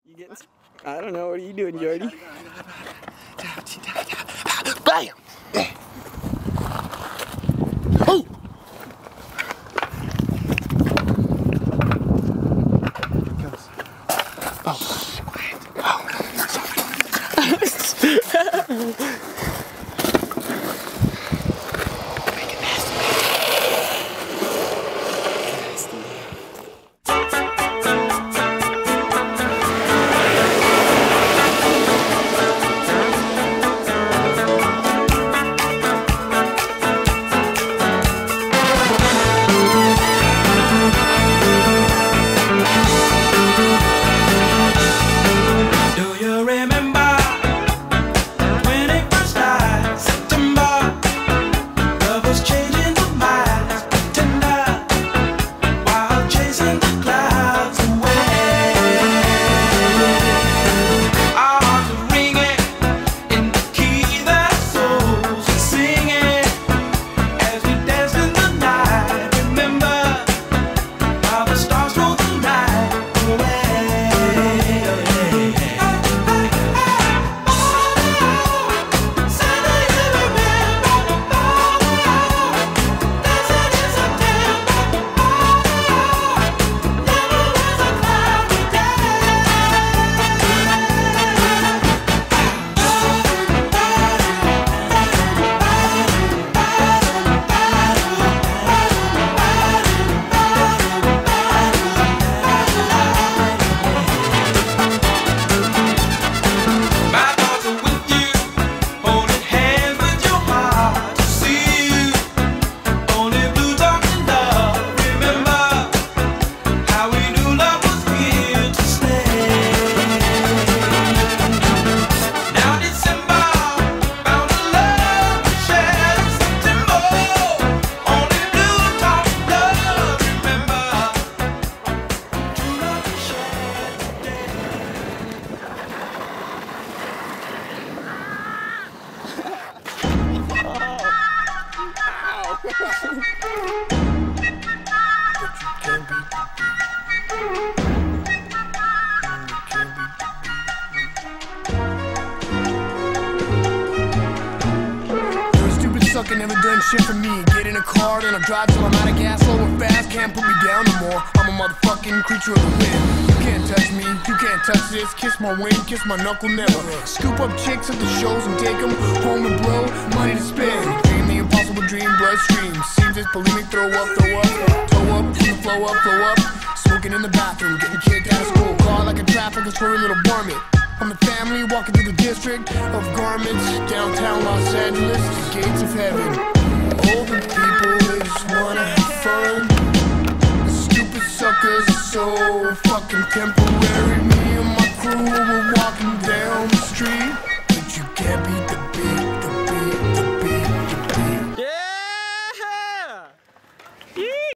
You getting? I don't know. What are you doing, Jordy? Bam! Oh! Sucker never done shit for me. Get in a car, then I drive till I'm out of gas, slow and fast. Can't put me down no more. I'm a motherfucking creature of the wind. You can't touch me, you can't touch this. Kiss my wing, kiss my knuckle, never. Scoop up chicks at the shows and take them home and blow money to spend. Dream the impossible dream, bloodstream. Seems it's bulimic, throw up, toe up, flow up. Smoking in the bathroom, getting kicked out of school. Car like a traffic, it's for a little varmint. I'm the family walking through the district of garments, downtown Los Angeles, the gates of heaven. All the people, they just wanna have fun. The stupid suckers are so fucking temporary. Me and my crew were walking down the street, but you can't be